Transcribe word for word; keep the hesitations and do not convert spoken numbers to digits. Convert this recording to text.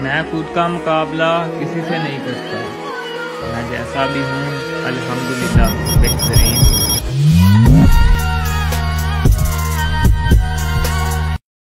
मैं खुद का मुकाबला किसी से नहीं करता। मैं जैसा भी हूँ अल्हम्दुलिल्लाह बेहतरीन।